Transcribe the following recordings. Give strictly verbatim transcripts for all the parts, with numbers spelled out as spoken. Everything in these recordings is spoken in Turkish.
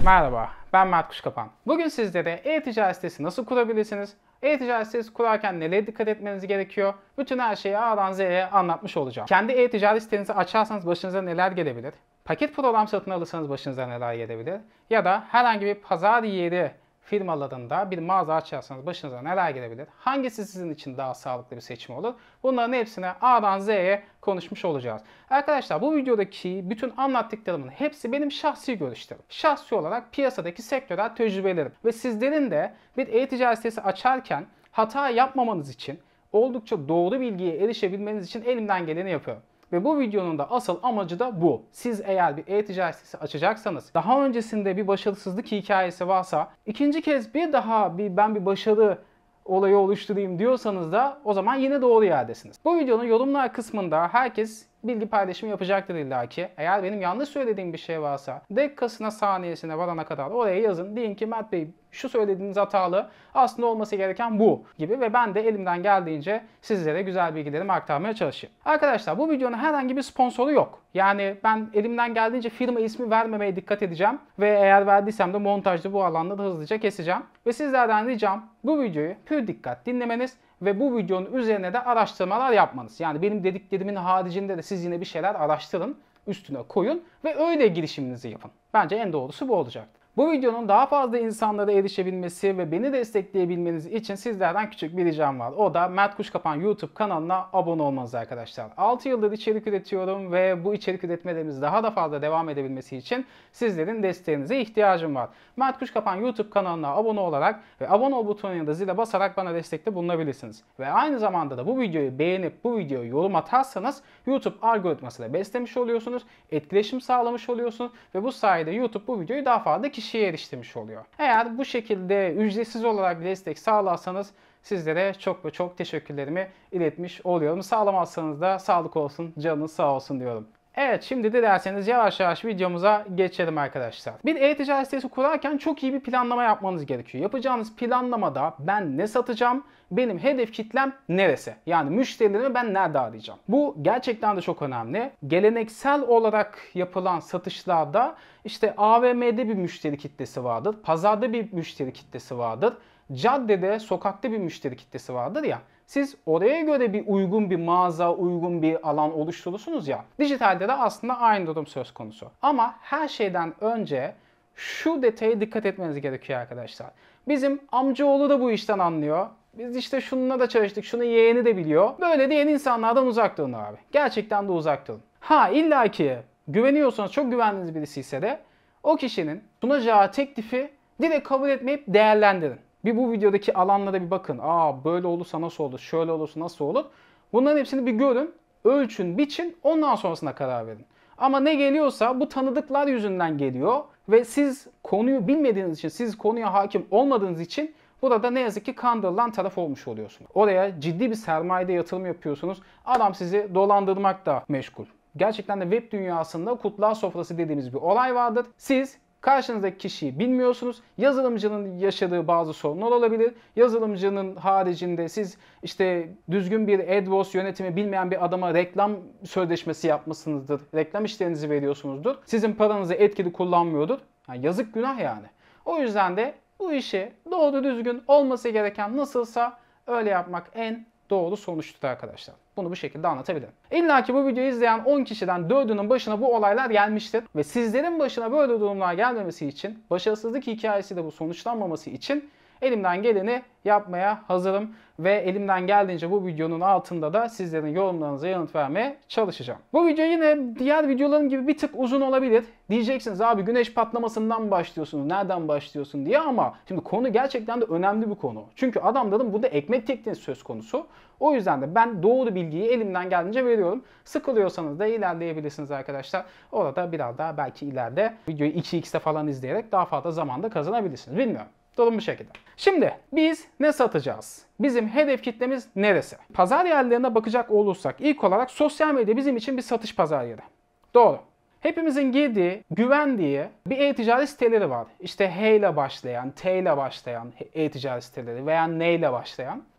Merhaba, ben Mert Kuşkapan. Bugün sizlere e-ticaret sitesi nasıl kurabilirsiniz, e-ticaret sitesi kurarken nelere dikkat etmeniz gerekiyor, bütün her şeyi A'dan Z'ye anlatmış olacağım. Kendi e-ticaret sitenizi açarsanız başınıza neler gelebilir, paket program satın alırsanız başınıza neler gelebilir ya da herhangi bir pazar yeri firmalarında bir mağaza açarsanız başınıza neler gelebilir, hangisi sizin için daha sağlıklı bir seçim olur, bunların hepsini A'dan Z'ye konuşmuş olacağız. Arkadaşlar bu videodaki bütün anlattıklarımın hepsi benim şahsi görüşlerim. Şahsi olarak piyasadaki sektörel tecrübelerim ve sizlerin de bir e-ticaret sitesi açarken hata yapmamanız için, oldukça doğru bilgiye erişebilmeniz için elimden geleni yapıyorum. Ve bu videonun da asıl amacı da bu. Siz eğer bir e-ticaret sitesi açacaksanız, daha öncesinde bir başarısızlık hikayesi varsa, ikinci kez bir daha bir ben bir başarı olayı oluşturayım diyorsanız da o zaman yine doğru yerdesiniz. Bu videonun yorumlar kısmında herkes bilgi paylaşımı yapacaktır illaki. Eğer benim yanlış söylediğim bir şey varsa dakikasına saniyesine varana kadar oraya yazın. Deyin ki Mert Bey şu söylediğiniz hatalı, aslında olması gereken bu gibi ve ben de elimden geldiğince sizlere güzel bilgilerimi aktarmaya çalışayım. Arkadaşlar bu videonun herhangi bir sponsoru yok. Yani ben elimden geldiğince firma ismi vermemeye dikkat edeceğim ve eğer verdiysem de montajda bu alanda da hızlıca keseceğim. Ve sizlerden ricam bu videoyu pür dikkat dinlemeniz ve bu videonun üzerine de araştırmalar yapmanız. Yani benim dediklerimin haricinde de siz yine bir şeyler araştırın, üstüne koyun ve öyle girişiminizi yapın. Bence en doğrusu bu olacaktır. Bu videonun daha fazla insanlara erişebilmesi ve beni destekleyebilmeniz için sizlerden küçük bir ricam var. O da Mert Kuşkapan YouTube kanalına abone olmanız arkadaşlar. altı yıldır içerik üretiyorum ve bu içerik üretmelerimiz daha da fazla devam edebilmesi için sizlerin desteğinize ihtiyacım var. Mert Kuşkapan YouTube kanalına abone olarak ve abone ol butonuna da zile basarak bana destekte bulunabilirsiniz. Ve aynı zamanda da bu videoyu beğenip bu videoya yorum atarsanız YouTube algoritmasıyla beslemiş oluyorsunuz, etkileşim sağlamış oluyorsunuz ve bu sayede YouTube bu videoyu daha fazla kişi kişiye eriştirmiş oluyor. Eğer bu şekilde ücretsiz olarak destek sağlarsanız sizlere çok ve çok teşekkürlerimi iletmiş oluyorum. Sağlamazsanız da sağlık olsun, canınız sağ olsun diyorum. Evet, şimdi de derseniz yavaş yavaş videomuza geçelim arkadaşlar. Bir e-ticaret sitesi kurarken çok iyi bir planlama yapmanız gerekiyor. Yapacağınız planlamada ben ne satacağım, benim hedef kitlem neresi? Yani müşterilerimi ben nerede arayacağım? Bu gerçekten de çok önemli. Geleneksel olarak yapılan satışlarda işte A V M'de bir müşteri kitlesi vardır, pazarda bir müşteri kitlesi vardır, caddede, sokakta bir müşteri kitlesi vardır ya. Siz oraya göre bir uygun bir mağaza, uygun bir alan oluşturursunuz ya. Dijitalde de aslında aynı durum söz konusu. Ama her şeyden önce şu detaya dikkat etmeniz gerekiyor arkadaşlar. Bizim amcaoğlu da bu işten anlıyor. Biz işte şununla da çalıştık, şunu yeğeni de biliyor. Böyle diyen insanlardan uzak durun abi. Gerçekten de uzak durun. Ha illaki güveniyorsanız, çok güvendiğiniz birisi ise de o kişinin sunacağı teklifi direkt kabul etmeyip değerlendirin. Bir bu videodaki alanlara bir bakın. Aa böyle olursa nasıl olur, şöyle olursa nasıl olur. Bunların hepsini bir görün, ölçün, biçin, ondan sonrasına karar verin. Ama ne geliyorsa bu tanıdıklar yüzünden geliyor ve siz konuyu bilmediğiniz için, siz konuya hakim olmadığınız için burada ne yazık ki kandırılan taraf olmuş oluyorsunuz. Oraya ciddi bir sermayede yatırım yapıyorsunuz. Adam sizi dolandırmakla meşgul. Gerçekten de web dünyasında kurtlar sofrası dediğimiz bir olay vardır. Siz karşınızdaki kişiyi bilmiyorsunuz. Yazılımcının yaşadığı bazı sorunlar olabilir. Yazılımcının haricinde siz işte düzgün bir AdWords yönetimi bilmeyen bir adama reklam sözleşmesi yapmışsınızdır. Reklam işlerinizi veriyorsunuzdur. Sizin paranızı etkili kullanmıyordur. Yani yazık, günah yani. O yüzden de bu işi doğru düzgün olması gereken nasılsa öyle yapmak en doğru sonuçtur arkadaşlar. Bunu bu şekilde anlatabilirim. İlla ki bu videoyu izleyen on kişiden dördünün başına bu olaylar gelmiştir. Ve sizlerin başına böyle durumlar gelmemesi için, başarısızlık hikayesi de bu sonuçlanmaması için elimden geleni yapmaya hazırım. Ve elimden geldiğince bu videonun altında da sizlerin yorumlarınıza yanıt vermeye çalışacağım. Bu video yine diğer videolarım gibi bir tık uzun olabilir. Diyeceksiniz abi güneş patlamasından mı başlıyorsunuz, nereden başlıyorsun diye, ama şimdi konu gerçekten de önemli bir konu. Çünkü adamların burada ekmek tekniği söz konusu. O yüzden de ben doğru bilgiyi elimden geldiğince veriyorum. Sıkılıyorsanız da ilerleyebilirsiniz arkadaşlar. Orada biraz daha belki ileride videoyu iki x'te falan izleyerek daha fazla zamanda kazanabilirsiniz. Bilmiyorum. Durum bu şekilde. Şimdi biz ne satacağız? Bizim hedef kitlemiz neresi? Pazar yerlerine bakacak olursak ilk olarak sosyal medya bizim için bir satış pazar yeri. Doğru. Hepimizin girdiği, güvendiği bir e-ticaret siteleri var. İşte H ile başlayan, T ile başlayan e-ticaret siteleri veya N ile başlayan.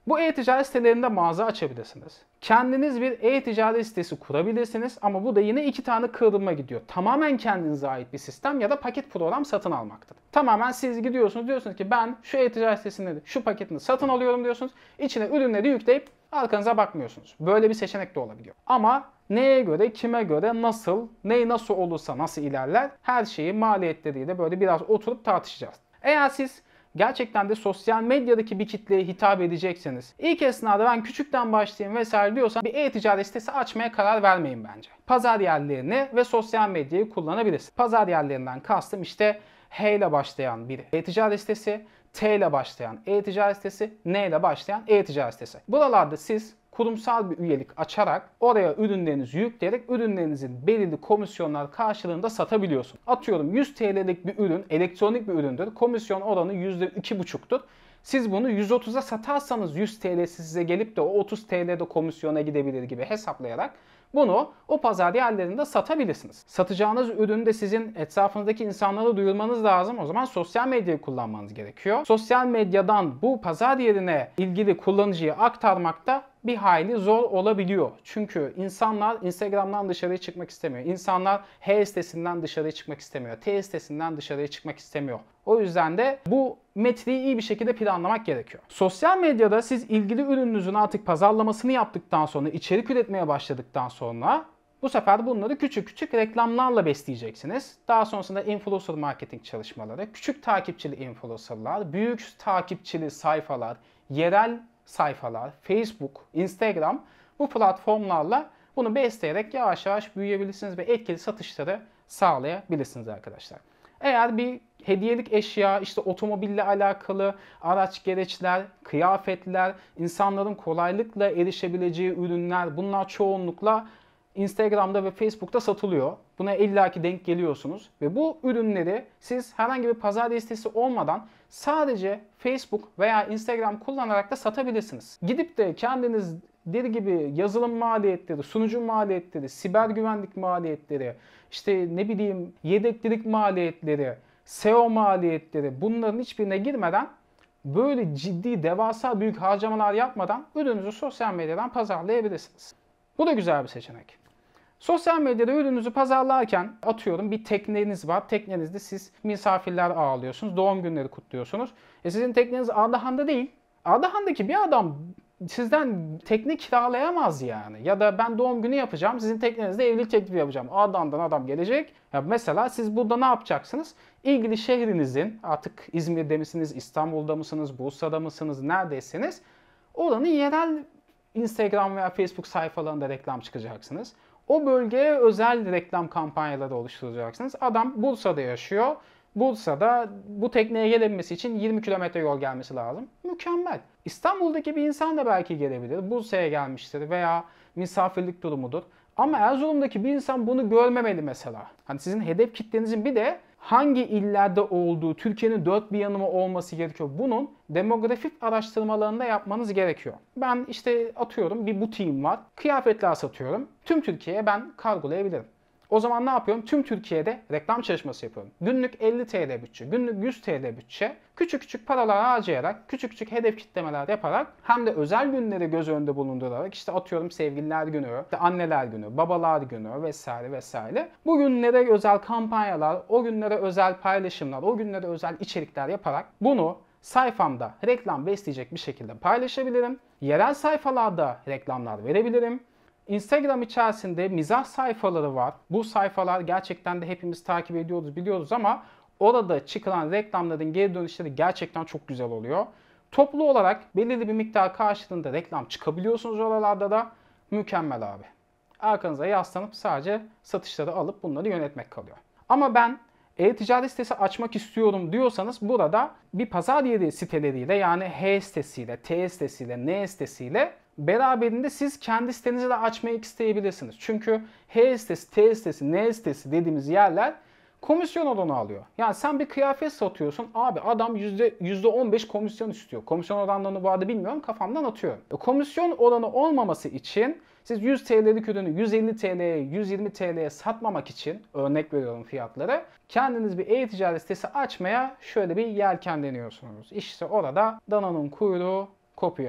Bu e-ticaret sitelerinde mağaza açabilirsiniz. Kendiniz bir e-ticaret sitesi kurabilirsiniz ama bu da yine iki tane kırılma gidiyor. Tamamen kendinize ait bir sistem ya da paket program satın almaktır. Tamamen siz gidiyorsunuz, diyorsunuz ki ben şu e-ticaret sitesinde şu paketini satın alıyorum diyorsunuz. İçine ürünleri yükleyip arkanıza bakmıyorsunuz. Böyle bir seçenek de olabiliyor. Ama neye göre, kime göre, nasıl, ney nasıl olursa nasıl ilerler, her şeyi maliyetleriyle böyle biraz oturup tartışacağız. Eğer siz gerçekten de sosyal medyadaki bir kitleye hitap edecekseniz, ilk esnada ben küçükten başlayayım vesaire diyorsan bir e-ticaret sitesi açmaya karar vermeyin bence. Pazar yerlerini ve sosyal medyayı kullanabilirsiniz. Pazar yerlerinden kastım işte H ile başlayan bir e-ticaret sitesi, T ile başlayan e-ticaret sitesi, N ile başlayan e-ticaret sitesi. Buralarda siz kurumsal bir üyelik açarak oraya ürünlerinizi yükleyerek ürünlerinizin belirli komisyonlar karşılığında satabiliyorsun. Atıyorum yüz T L'lik bir ürün, elektronik bir üründür. Komisyon oranı yüzde iki buçuktur. Siz bunu yüz otuza satarsanız yüz T L'si size gelip de o otuz T L'de komisyona gidebilir gibi hesaplayarak bunu o pazar yerlerinde satabilirsiniz. Satacağınız ürünü de sizin etrafınızdaki insanlara duyurmanız lazım. O zaman sosyal medyayı kullanmanız gerekiyor. Sosyal medyadan bu pazar yerine ilgili kullanıcıyı aktarmak da bir hayli zor olabiliyor. Çünkü insanlar Instagram'dan dışarıya çıkmak istemiyor. İnsanlar H sitesinden dışarıya çıkmak istemiyor. T sitesinden dışarıya çıkmak istemiyor. O yüzden de bu metriği iyi bir şekilde planlamak gerekiyor. Sosyal medyada siz ilgili ürününüzün artık pazarlamasını yaptıktan sonra, içerik üretmeye başladıktan sonra bu sefer bunları küçük küçük reklamlarla besleyeceksiniz. Daha sonrasında influencer marketing çalışmaları, küçük takipçili influencerlar, büyük takipçili sayfalar, yerel sayfalar, Facebook, Instagram, bu platformlarla bunu besleyerek yavaş yavaş büyüyebilirsiniz ve etkili satışları sağlayabilirsiniz arkadaşlar. Eğer bir hediyelik eşya, işte otomobille alakalı araç gereçler, kıyafetler, insanların kolaylıkla erişebileceği ürünler, bunlar çoğunlukla Instagram'da ve Facebook'ta satılıyor. Buna illaki denk geliyorsunuz ve bu ürünleri siz herhangi bir pazar listesi olmadan sadece Facebook veya Instagram kullanarak da satabilirsiniz. Gidip de kendiniz deli gibi yazılım maliyetleri, sunucu maliyetleri, siber güvenlik maliyetleri, işte ne bileyim yedeklilik maliyetleri, S E O maliyetleri, bunların hiçbirine girmeden, böyle ciddi devasa büyük harcamalar yapmadan ürününüzü sosyal medyadan pazarlayabilirsiniz. Bu da güzel bir seçenek. Sosyal medyada ürününüzü pazarlarken atıyorum bir tekneniz var. Teknenizde siz misafirler ağırlıyorsunuz. Doğum günleri kutluyorsunuz. E sizin tekneniz Ardahan'da değil. Ardahan'daki bir adam sizden tekne kiralayamaz yani. Ya da ben doğum günü yapacağım. Sizin teknenizde evlilik teklifi yapacağım. Ardahan'dan adam gelecek. Ya mesela siz burada ne yapacaksınız? İlgili şehrinizin, artık İzmir'de misiniz, İstanbul'da mısınız, Bursa'da mısınız, neredeyseniz oranın yerel Instagram veya Facebook sayfalarında reklam çıkacaksınız. O bölgeye özel reklam kampanyaları oluşturacaksınız. Adam Bursa'da yaşıyor. Bursa'da bu tekneye gelebilmesi için yirmi kilometre yol gelmesi lazım. Mükemmel. İstanbul'daki bir insan da belki gelebilir. Bursa'ya gelmiştir veya misafirlik durumudur. Ama Erzurum'daki bir insan bunu görmemeli mesela. Hani sizin hedef kitlenizin bir de hangi illerde olduğu, Türkiye'nin dört bir yanı mı olması gerekiyor? Bunun demografik araştırmalarını da yapmanız gerekiyor. Ben işte atıyorum bir butiğim var. Kıyafetler satıyorum. Tüm Türkiye'ye ben kargolayabilirim. O zaman ne yapıyorum? Tüm Türkiye'de reklam çalışması yapıyorum. Günlük elli T L bütçe, günlük yüz T L bütçe. Küçük küçük paralar harcayarak, küçük küçük hedef kitlemeler yaparak hem de özel günleri göz önünde bulundurarak işte atıyorum sevgililer günü, işte anneler günü, babalar günü vesaire vesaire. Bu günlere özel kampanyalar, o günlere özel paylaşımlar, o günlere özel içerikler yaparak bunu sayfamda reklam besleyecek bir şekilde paylaşabilirim. Yerel sayfalarda reklamlar verebilirim. Instagram içerisinde mizah sayfaları var. Bu sayfalar gerçekten de hepimiz takip ediyoruz, biliyoruz ama orada çıkan reklamların geri dönüşleri gerçekten çok güzel oluyor. Toplu olarak belirli bir miktar karşılığında reklam çıkabiliyorsunuz oralarda da. Mükemmel abi. Arkanıza yaslanıp sadece satışları alıp bunları yönetmek kalıyor. Ama ben e-ticaret sitesi açmak istiyorum diyorsanız burada bir pazar yeri siteleriyle, yani H sitesiyle, T sitesiyle, N sitesiyle beraberinde siz kendi sitenizi de açmayı isteyebilirsiniz. Çünkü H sitesi, T sitesi, N sitesi dediğimiz yerler komisyon oranı alıyor. Yani sen bir kıyafet satıyorsun. Abi adam yüzde on beş komisyon istiyor. Komisyon oranlarını bu arada bilmiyorum. Kafamdan atıyorum. E, komisyon oranı olmaması için siz yüz T L'lik ürünü yüz elli T L'ye, yüz yirmi T L'ye satmamak için, örnek veriyorum fiyatları, kendiniz bir e-ticaret sitesi açmaya şöyle bir yelken deniyorsunuz. İşte orada dananın kuyruğu kopuyor abi.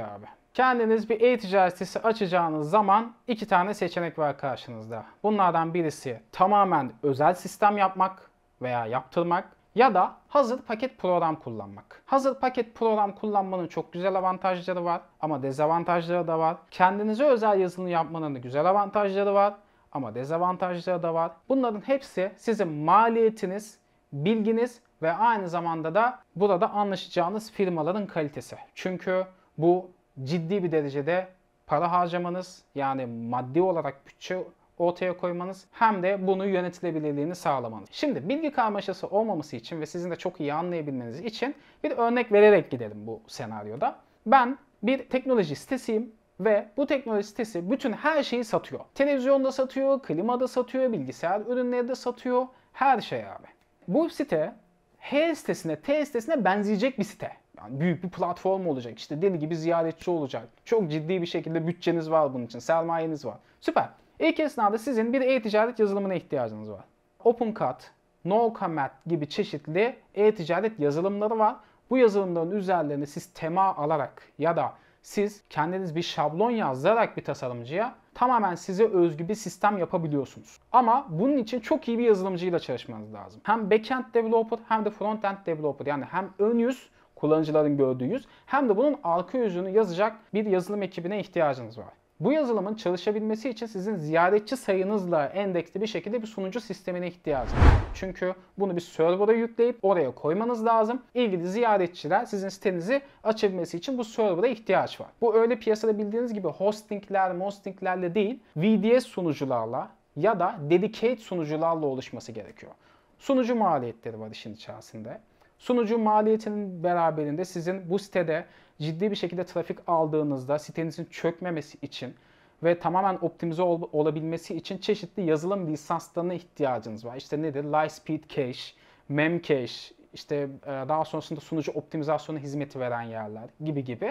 Kendiniz bir e-ticaret sitesi açacağınız zaman iki tane seçenek var karşınızda. Bunlardan birisi tamamen özel sistem yapmak veya yaptırmak ya da hazır paket program kullanmak. Hazır paket program kullanmanın çok güzel avantajları var ama dezavantajları da var. Kendinize özel yazılım yapmanın da güzel avantajları var ama dezavantajları da var. Bunların hepsi sizin maliyetiniz, bilginiz ve aynı zamanda da burada anlaşacağınız firmaların kalitesi. Çünkü bu ciddi bir derecede para harcamanız, yani maddi olarak bütçe ortaya koymanız hem de bunu yönetilebilirliğini sağlamanız. Şimdi bilgi karmaşası olmaması için ve sizin de çok iyi anlayabilmeniz için bir örnek vererek gidelim bu senaryoda. Ben bir teknoloji sitesiyim ve bu teknoloji sitesi bütün her şeyi satıyor. Televizyonda satıyor, klima da satıyor, bilgisayar ürünleri de satıyor, her şey abi. Bu site H sitesine, T sitesine benzeyecek bir site. Yani büyük bir platform olacak. İşte deli gibi ziyaretçi olacak. Çok ciddi bir şekilde bütçeniz var bunun için. Sermayeniz var. Süper. İlk esnada sizin bir e-ticaret yazılımına ihtiyacınız var. OpenCart, NoCommerce gibi çeşitli e-ticaret yazılımları var. Bu yazılımların üzerlerine siz tema alarak ya da siz kendiniz bir şablon yazdırarak bir tasarımcıya tamamen size özgü bir sistem yapabiliyorsunuz. Ama bunun için çok iyi bir yazılımcıyla çalışmanız lazım. Hem backend developer hem de frontend developer, yani hem ön yüz, kullanıcıların gördüğü yüz, hem de bunun arka yüzünü yazacak bir yazılım ekibine ihtiyacınız var. Bu yazılımın çalışabilmesi için sizin ziyaretçi sayınızla endeksli bir şekilde bir sunucu sistemine ihtiyacınız var. Çünkü bunu bir server'a yükleyip oraya koymanız lazım. İlgili ziyaretçiler sizin sitenizi açabilmesi için bu server'a ihtiyaç var. Bu öyle piyasada bildiğiniz gibi hostingler, hostinglerle değil, V D S sunucularla ya da dedicated sunucularla oluşması gerekiyor. Sunucu maliyetleri var işin içerisinde. Sunucu maliyetinin beraberinde sizin bu sitede ciddi bir şekilde trafik aldığınızda sitenizin çökmemesi için ve tamamen optimize ol olabilmesi için çeşitli yazılım lisanslarına ihtiyacınız var. İşte nedir? Lightspeed Cache, Memcache, işte daha sonrasında sunucu optimizasyonu hizmeti veren yerler gibi gibi.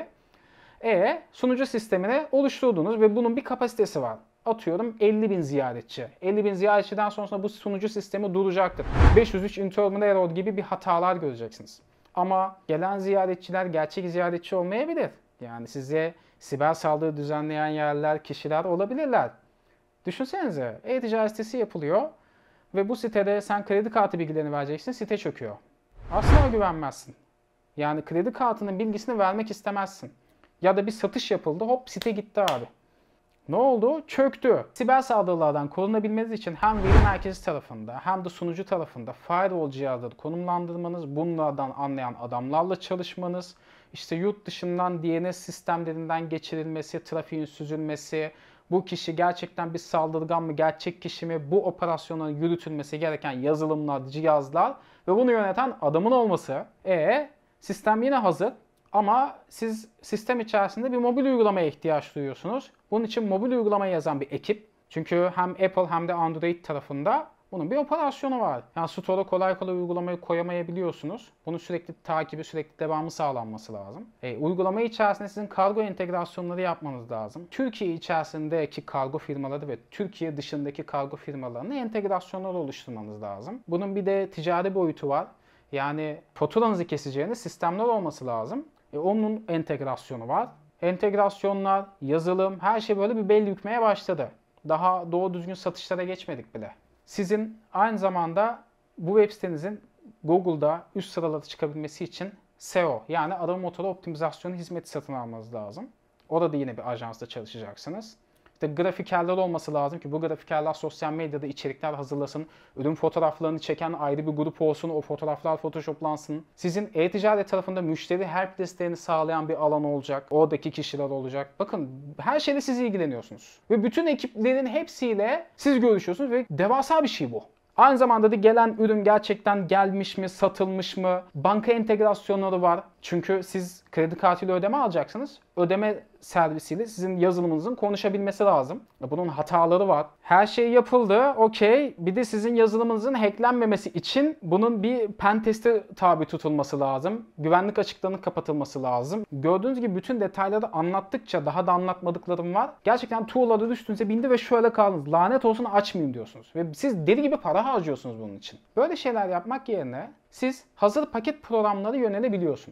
E sunucu sistemini oluşturdunuz ve bunun bir kapasitesi var. Atıyorum elli bin ziyaretçi. elli bin ziyaretçiden sonrasında bu sunucu sistemi duracaktır. beş yüz üç interminal error gibi bir hatalar göreceksiniz. Ama gelen ziyaretçiler gerçek ziyaretçi olmayabilir. Yani size siber saldırı düzenleyen yerler, kişiler olabilirler. Düşünsenize, e-ticaret sitesi yapılıyor ve bu sitede sen kredi kartı bilgilerini vereceksin, site çöküyor. Asla güvenmezsin. Yani kredi kartının bilgisini vermek istemezsin. Ya da bir satış yapıldı, hop site gitti abi. Ne oldu? Çöktü. Siber saldırılardan korunabilmeniz için hem veri merkezi tarafında hem de sunucu tarafında firewall cihazları konumlandırmanız, bunlardan anlayan adamlarla çalışmanız, işte yurt dışından D N S sistemlerinden geçirilmesi, trafiğin süzülmesi, bu kişi gerçekten bir saldırgan mı, gerçek kişi mi, bu operasyonun yürütülmesi gereken yazılımlar, cihazlar ve bunu yöneten adamın olması. E sistem yine hazır. Ama siz sistem içerisinde bir mobil uygulamaya ihtiyaç duyuyorsunuz. Bunun için mobil uygulamayı yazan bir ekip. Çünkü hem Apple hem de Android tarafında bunun bir operasyonu var. Yani store'a kolay kolay uygulamayı koyamayabiliyorsunuz. Bunun sürekli takibi, sürekli devamı sağlanması lazım. E, uygulama içerisinde sizin kargo entegrasyonları yapmanız lazım. Türkiye içerisindeki kargo firmaları ve Türkiye dışındaki kargo firmalarının entegrasyonları oluşturmanız lazım. Bunun bir de ticari boyutu var. Yani faturanızı keseceğiniz sistemler olması lazım. E, onun entegrasyonu var. Entegrasyonlar, yazılım, her şey böyle bir bel bükmeye başladı. Daha doğru düzgün satışlara geçmedik bile. Sizin aynı zamanda bu web sitenizin Google'da üst sıralara çıkabilmesi için S E O, yani arama motoru optimizasyonu hizmeti satın almanız lazım. Orada yine bir ajansla çalışacaksınız. İşte grafikerler olması lazım ki bu grafikerler sosyal medyada içerikler hazırlasın. Ürün fotoğraflarını çeken ayrı bir grup olsun. O fotoğraflar photoshoplansın. Sizin e-ticaret tarafında müşteri help desteğini sağlayan bir alan olacak. Oradaki kişiler olacak. Bakın her şeyle siz ilgileniyorsunuz. Ve bütün ekiplerin hepsiyle siz görüşüyorsunuz ve devasa bir şey bu. Aynı zamanda da gelen ürün gerçekten gelmiş mi, satılmış mı? Banka entegrasyonları var. Çünkü siz kredi kartıyla ödeme alacaksınız. Ödeme servisiyle sizin yazılımınızın konuşabilmesi lazım. Bunun hataları var. Her şey yapıldı, okey. Bir de sizin yazılımınızın hacklenmemesi için bunun bir pen testi tabi tutulması lazım. Güvenlik açıklarının kapatılması lazım. Gördüğünüz gibi bütün detayları anlattıkça daha da anlatmadıklarım var. Gerçekten tuğlaları üstünüze bindi ve şöyle kaldınız. Lanet olsun açmayayım diyorsunuz. Ve siz deli gibi para harcıyorsunuz bunun için. Böyle şeyler yapmak yerine siz hazır paket programları yönelebiliyorsunuz.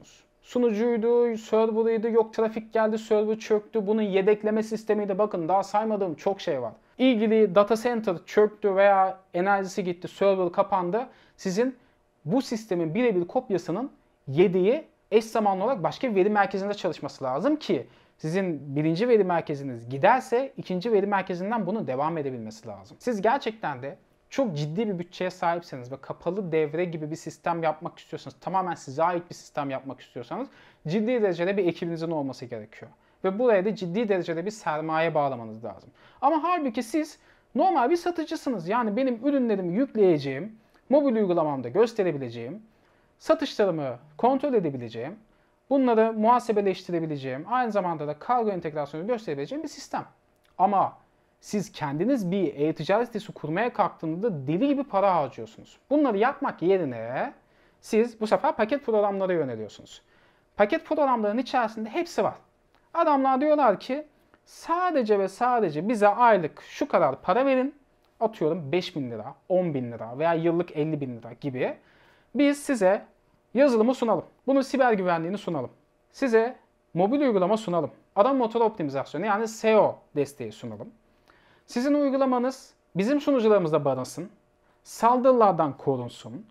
sunucuydu, server'ıydı, yok trafik geldi, server çöktü, bunun yedekleme sistemiydi. Bakın daha saymadığım çok şey var. İlgili data center çöktü veya enerjisi gitti, server kapandı. Sizin bu sistemin birebir kopyasının yedeği eş zamanlı olarak başka bir veri merkezinde çalışması lazım ki sizin birinci veri merkeziniz giderse ikinci veri merkezinden bunun devam edebilmesi lazım. Siz gerçekten de çok ciddi bir bütçeye sahipseniz ve kapalı devre gibi bir sistem yapmak istiyorsanız, tamamen size ait bir sistem yapmak istiyorsanız ciddi derecede bir ekibinizin olması gerekiyor. Ve buraya da ciddi derecede bir sermaye bağlamanız lazım. Ama halbuki siz normal bir satıcısınız. Yani benim ürünlerimi yükleyeceğim, mobil uygulamamda gösterebileceğim, satışlarımı kontrol edebileceğim, bunları muhasebeleştirebileceğim, aynı zamanda da kargo entegrasyonu gösterebileceğim bir sistem. Ama siz kendiniz bir e-ticaret sitesi kurmaya kalktığında deli gibi para harcıyorsunuz. Bunları yapmak yerine siz bu sefer paket programlara yöneliyorsunuz. Paket programlarının içerisinde hepsi var. Adamlar diyorlar ki sadece ve sadece bize aylık şu kadar para verin. Atıyorum beş bin lira, on bin lira veya yıllık elli bin lira gibi. Biz size yazılımı sunalım. Bunun siber güvenliğini sunalım. Size mobil uygulama sunalım. Arama motoru optimizasyonu yani S E O desteği sunalım. Sizin uygulamanız bizim sunucularımızda barınsın. Saldırılardan korunsun.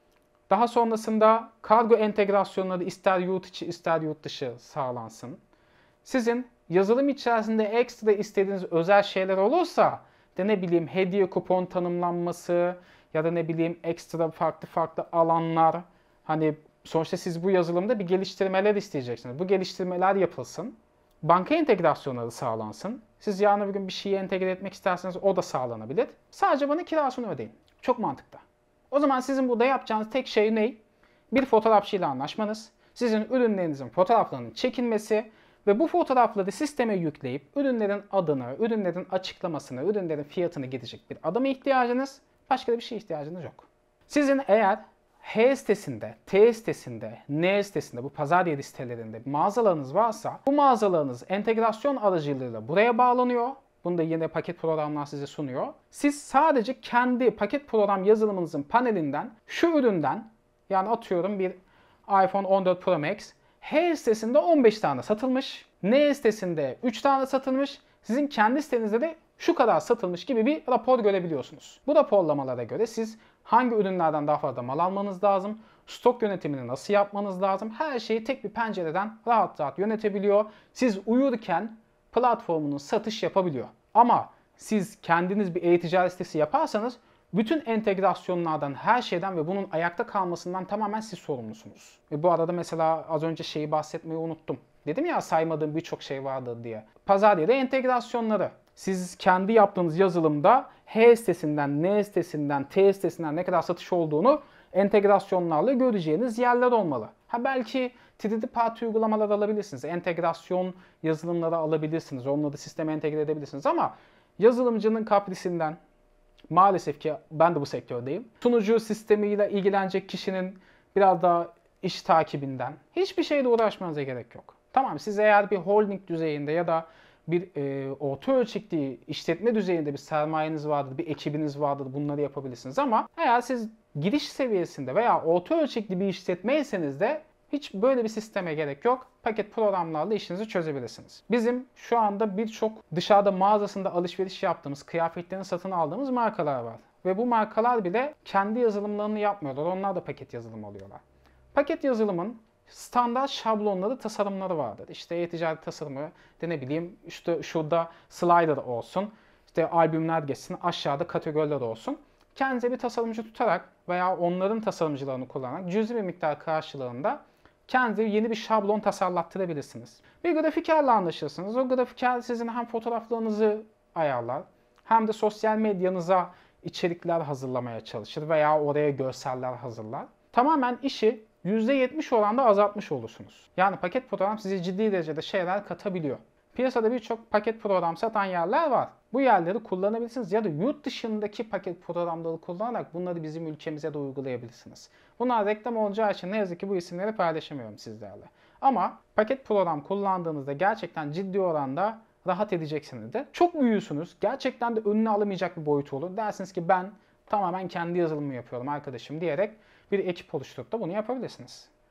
Daha sonrasında kargo entegrasyonları ister yurt içi ister yurt dışı sağlansın. Sizin yazılım içerisinde ekstra istediğiniz özel şeyler olursa de ne bileyim hediye kupon tanımlanması ya da ne bileyim ekstra farklı farklı alanlar. Hani sonuçta siz bu yazılımda bir geliştirmeler isteyeceksiniz. Bu geliştirmeler yapılsın. Banka entegrasyonları sağlansın. Siz yarın bir gün bir şeyi entegre etmek isterseniz o da sağlanabilir. Sadece bana kirasını ödeyin. Çok mantıklı. O zaman sizin burada yapacağınız tek şey ne? Bir fotoğrafçıyla anlaşmanız, sizin ürünlerinizin fotoğraflarının çekilmesi ve bu fotoğrafları sisteme yükleyip ürünlerin adını, ürünlerin açıklamasını, ürünlerin fiyatını gidecek bir adama ihtiyacınız, başka da bir şeye ihtiyacınız yok. Sizin eğer H sitesinde, T sitesinde, N sitesinde, bu pazar yeri sitelerinde mağazalarınız varsa bu mağazalarınız entegrasyon aracılığıyla buraya bağlanıyor. Bunu da yine paket programlar size sunuyor. Siz sadece kendi paket program yazılımınızın panelinden şu üründen, yani atıyorum bir iPhone on dört Pro Max, H sitesinde on beş tane satılmış, N sitesinde üç tane satılmış, sizin kendi sitenizde de şu kadar satılmış gibi bir rapor görebiliyorsunuz. Bu raporlamalara göre siz hangi ürünlerden daha fazla mal almanız lazım, stok yönetimini nasıl yapmanız lazım, her şeyi tek bir pencereden rahat rahat yönetebiliyor. Siz uyurken platformunuz satış yapabiliyor. Ama siz kendiniz bir e-ticaret sitesi yaparsanız bütün entegrasyonlardan, her şeyden ve bunun ayakta kalmasından tamamen siz sorumlusunuz. Ve bu arada mesela az önce şeyi bahsetmeyi unuttum. Dedim ya saymadığım birçok şey vardır diye. Pazar yeri entegrasyonları. Siz kendi yaptığınız yazılımda H sitesinden, N sitesinden, T sitesinden ne kadar satış olduğunu entegrasyonlarla göreceğiniz yerler olmalı. Ha belki üç D Party uygulamalar alabilirsiniz. Entegrasyon yazılımları alabilirsiniz. Onları da sisteme entegre edebilirsiniz ama yazılımcının kaprisinden, maalesef ki ben de bu sektördeyim, sunucu sistemiyle ilgilenecek kişinin biraz daha iş takibinden hiçbir şeyle uğraşmanıza gerek yok. Tamam, siz eğer bir holding düzeyinde ya da bir e, orta ölçekli işletme düzeyinde bir sermayeniz vardır, bir ekibiniz vardır, bunları yapabilirsiniz ama eğer siz giriş seviyesinde veya orta ölçekli bir işletmeyseniz de hiç böyle bir sisteme gerek yok. Paket programlarla işinizi çözebilirsiniz. Bizim şu anda birçok dışarıda mağazasında alışveriş yaptığımız, kıyafetlerini satın aldığımız markalar var. Ve bu markalar bile kendi yazılımlarını yapmıyorlar. Onlar da paket yazılım alıyorlar. Paket yazılımın standart şablonları, tasarımları vardır. İşte e-ticaret tasarımı, de ne bileyim işte şurada slider olsun, işte albümler geçsin, aşağıda kategoriler olsun. Kendinize bir tasarımcı tutarak veya onların tasarımcılarını kullanarak cüzi bir miktar karşılığında kendinize yeni bir şablon tasarlattırabilirsiniz. Bir grafikerle anlaşırsınız. O grafiker sizin hem fotoğraflarınızı ayarlar hem de sosyal medyanıza içerikler hazırlamaya çalışır veya oraya görseller hazırlar. Tamamen işi yüzde yetmiş oranda azaltmış olursunuz. Yani paket program size ciddi derecede şeyler katabiliyor. Piyasada birçok paket program satan yerler var. Bu yerleri kullanabilirsiniz ya da yurt dışındaki paket programları kullanarak bunları bizim ülkemize de uygulayabilirsiniz. Bunlar reklam olacağı için ne yazık ki bu isimleri paylaşamıyorum sizlerle. Ama paket program kullandığınızda gerçekten ciddi oranda rahat edeceksinizdir. Çok büyüyorsunuz. Gerçekten de önüne alamayacak bir boyut olur. Dersiniz ki ben tamamen kendi yazılımımı yapıyorum arkadaşım diyerek bir ekip oluşturup da bunu yapabilirsiniz.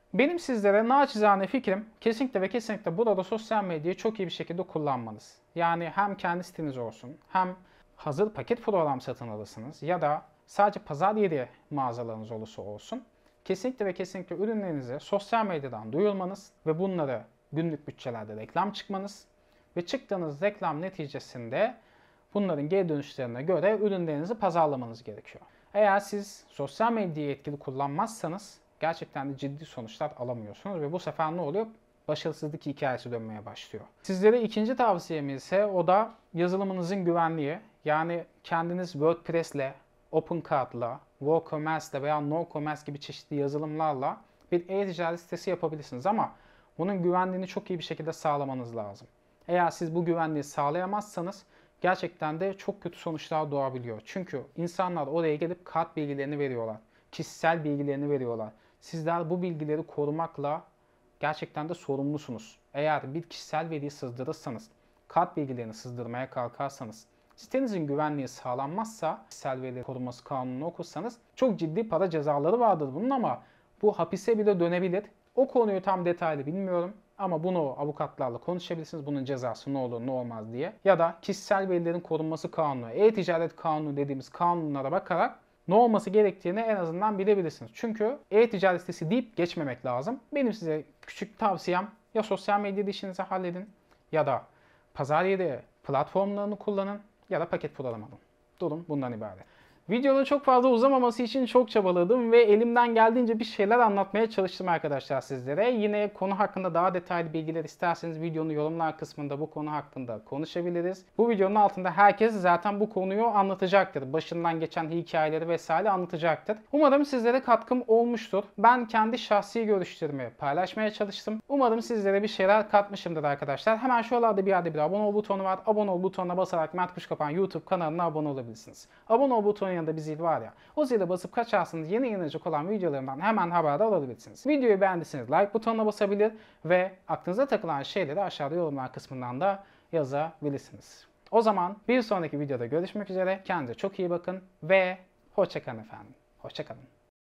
Benim sizlere naçizane fikrim kesinlikle ve kesinlikle burada sosyal medyayı çok iyi bir şekilde kullanmanız. Yani hem kendi siteniz olsun, hem hazır paket program satın alırsınız ya da sadece pazar yeri mağazalarınız olursa olsun. Kesinlikle ve kesinlikle ürünlerinizi sosyal medyadan duyurmanız ve bunları günlük bütçelerde reklam çıkmanız ve çıktığınız reklam neticesinde bunların geri dönüşlerine göre ürünlerinizi pazarlamanız gerekiyor. Eğer siz sosyal medyayı etkili kullanmazsanız gerçekten de ciddi sonuçlar alamıyorsunuz ve bu sefer ne oluyor? Başarısızlık hikayesi dönmeye başlıyor. Sizlere ikinci tavsiyem ise o da yazılımınızın güvenliği. Yani kendiniz WordPress'le, OpenCard'la, WooCommerce'le veya NoCommerce gibi çeşitli yazılımlarla bir e-ticaret sitesi yapabilirsiniz ama bunun güvenliğini çok iyi bir şekilde sağlamanız lazım. Eğer siz bu güvenliği sağlayamazsanız gerçekten de çok kötü sonuçlar doğabiliyor. Çünkü insanlar oraya gelip kart bilgilerini veriyorlar, kişisel bilgilerini veriyorlar. Sizler bu bilgileri korumakla gerçekten de sorumlusunuz. Eğer bir kişisel veriyi sızdırırsanız, kart bilgilerini sızdırmaya kalkarsanız, sitenizin güvenliği sağlanmazsa, kişisel veri koruması kanununu okursanız çok ciddi para cezaları vardır bunun ama bu hapise bile dönebilir. O konuyu tam detaylı bilmiyorum ama bunu avukatlarla konuşabilirsiniz. Bunun cezası ne olur ne olmaz diye. Ya da kişisel verilerin korunması kanunu, e-ticaret kanunu dediğimiz kanunlara bakarak ne olması gerektiğini en azından bilebilirsiniz. Çünkü e-ticaret sitesi deyip geçmemek lazım. Benim size küçük tavsiyem ya sosyal medyada işinizi halledin ya da pazar yeri platformlarını kullanın ya da paket program alın. Durum bundan ibaret. Videoda çok fazla uzamaması için çok çabaladım ve elimden geldiğince bir şeyler anlatmaya çalıştım arkadaşlar sizlere. Yine konu hakkında daha detaylı bilgiler isterseniz videonun yorumlar kısmında bu konu hakkında konuşabiliriz. Bu videonun altında herkes zaten bu konuyu anlatacaktır. Başından geçen hikayeleri vesaire anlatacaktır. Umarım sizlere katkım olmuştur. Ben kendi şahsi görüşlerimi paylaşmaya çalıştım. Umarım sizlere bir şeyler katmışımdır arkadaşlar. Hemen şuralarda bir yerde bir abone ol butonu var. Abone ol butonuna basarak Mert Kuşkapan YouTube kanalına abone olabilirsiniz. Abone ol butonu yanında bir zil var ya. O zile basıp kaçarsanız yeni yayınlanacak olan videolarımdan hemen haberdar olabilirsiniz. Videoyu beğendiyseniz like butonuna basabilir ve aklınıza takılan şeyleri aşağıda yorumlar kısmından da yazabilirsiniz. O zaman bir sonraki videoda görüşmek üzere. Kendinize çok iyi bakın ve hoşça kalın efendim. Hoşça kalın.